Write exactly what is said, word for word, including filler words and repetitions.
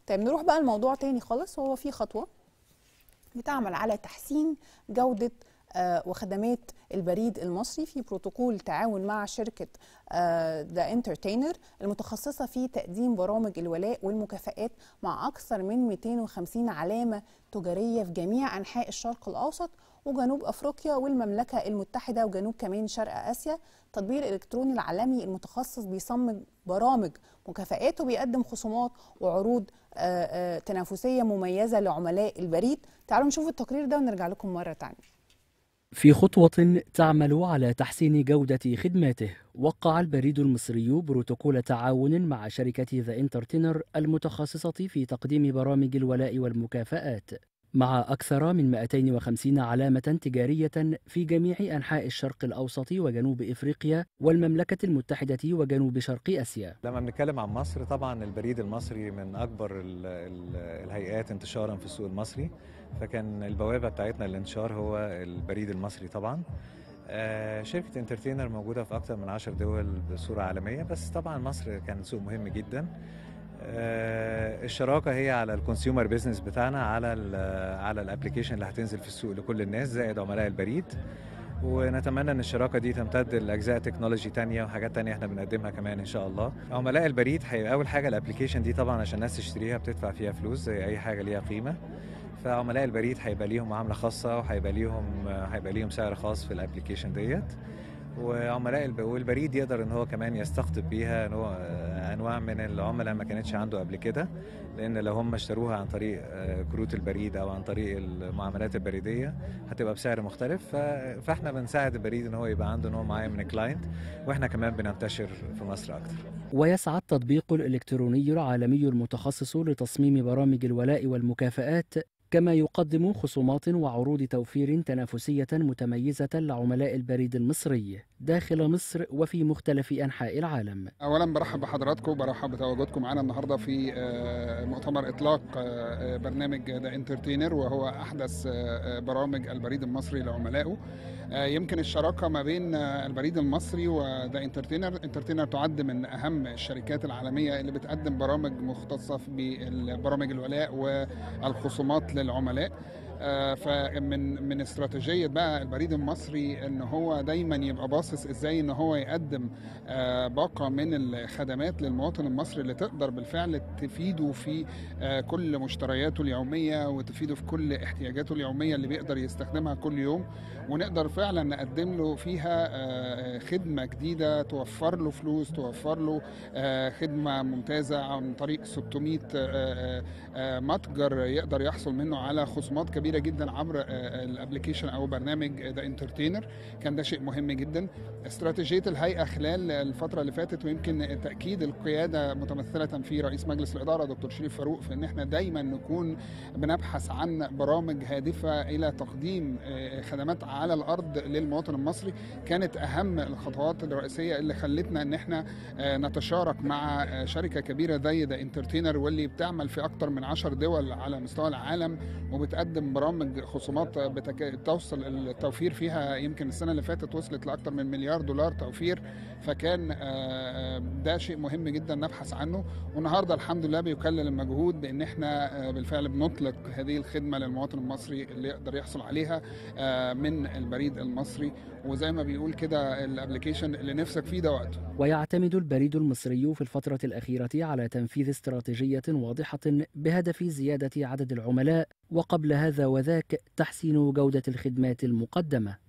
طيب نروح بقى لموضوع تاني خالص، وهو في خطوة بتعمل على تحسين جودة آه وخدمات البريد المصري في بروتوكول تعاون مع شركة ذا انترتينر المتخصصة في تقديم برامج الولاء والمكافآت مع أكثر من مئتين وخمسين علامة تجارية في جميع أنحاء الشرق الأوسط وجنوب أفريقيا والمملكة المتحدة وجنوب كمان شرق آسيا. التطبيق الإلكتروني العالمي المتخصص بيصمم برامج مكافآت وبيقدم خصومات وعروض آآ آآ تنافسية مميزة لعملاء البريد. تعالوا نشوف التقرير ده ونرجع لكم مرة تانية. في خطوة تعمل على تحسين جودة خدماته، وقع البريد المصري بروتوكول تعاون مع شركة ذا انترتينر المتخصصة في تقديم برامج الولاء والمكافآت مع أكثر من مئتين وخمسين علامة تجارية في جميع أنحاء الشرق الأوسط وجنوب إفريقيا والمملكة المتحدة وجنوب شرق آسيا. لما بنتكلم عن مصر، طبعا البريد المصري من أكبر ال ال الهيئات انتشارا في السوق المصري، فكان البوابة بتاعتنا للانتشار هو البريد المصري. طبعا آه شركة انترتينر موجودة في أكثر من عشر دول بصورة عالمية، بس طبعا مصر كان سوق مهم جدا. آه الشراكة هي على الكونسيومر بيزنس بتاعنا، على ال على الابلكيشن اللي هتنزل في السوق لكل الناس زائد عملاء البريد، ونتمنى ان الشراكه دي تمتد لاجزاء تكنولوجي تانية وحاجات تانية احنا بنقدمها كمان ان شاء الله. عملاء البريد هيبقى اول حاجه الابلكيشن دي، طبعا عشان الناس تشتريها بتدفع فيها فلوس زي اي حاجه ليها قيمه، فعملاء البريد هيبقى ليهم معامله خاصه وهيبقى ليهم هيبقى ليهم سعر خاص في الابلكيشن ديت. وعملاء والبريد يقدر ان هو كمان يستقطب بيها انواع من العملاء ما كانتش عنده قبل كده، لان لو هم اشتروها عن طريق كروت البريد او عن طريق المعاملات البريديه هتبقى بسعر مختلف. فاحنا بنساعد البريد ان هو يبقى عنده نوع معين من الكلاينت، واحنا كمان بننتشر في مصر اكتر. ويسعى التطبيق الالكتروني العالمي المتخصص لتصميم برامج الولاء والمكافآت كما يقدم خصومات وعروض توفير تنافسية متميزة لعملاء البريد المصري داخل مصر وفي مختلف أنحاء العالم. أولا برحب بحضراتكم وبرحب بتواجدكم معنا النهاردة في مؤتمر إطلاق برنامج ذا انترتينر، وهو أحدث برامج البريد المصري لعملائه. يمكن الشراكة ما بين البريد المصري وذا انترتينر، انترتينر تعد من أهم الشركات العالمية اللي بتقدم برامج مختصة بالبرامج الولاء والخصومات للعملاء. فمن من استراتيجيه بقى البريد المصري ان هو دايما يبقى باصص ازاي ان هو يقدم باقه من الخدمات للمواطن المصري اللي تقدر بالفعل تفيده في كل مشترياته اليوميه وتفيده في كل احتياجاته اليوميه اللي بيقدر يستخدمها كل يوم، ونقدر فعلا نقدم له فيها خدمه جديده توفر له فلوس، توفر له خدمه ممتازه عن طريق ستمئة متجر يقدر يحصل منه على خصومات كبيره جدا عبر الابلكيشن او برنامج ذا انترتينر. كان ده شيء مهم جدا. استراتيجيه الهيئه خلال الفتره اللي فاتت، ويمكن تاكيد القياده متمثله في رئيس مجلس الاداره دكتور شريف فاروق، في ان احنا دايما نكون بنبحث عن برامج هادفه الى تقديم خدمات على الارض للمواطن المصري. كانت اهم الخطوات الرئيسيه اللي خلتنا ان احنا نتشارك مع شركه كبيره زي ذا انترتينر، واللي بتعمل في اكثر من عشر دول على مستوى العالم وبتقدم برامج خصومات بتك... توصل التوفير فيها، يمكن السنه اللي فاتت وصلت لاكثر من مليار دولار توفير. فكان ده شيء مهم جدا نبحث عنه، والنهارده الحمد لله بيكلل المجهود بان احنا بالفعل بنطلق هذه الخدمه للمواطن المصري اللي يقدر يحصل عليها من البريد المصري. وزي ما بيقول كده الابلكيشن اللي نفسك فيه ده وقته. ويعتمد البريد المصري في الفترة الأخيرة على تنفيذ استراتيجية واضحة بهدف زيادة عدد العملاء، وقبل هذا وذاك تحسين جودة الخدمات المقدمة.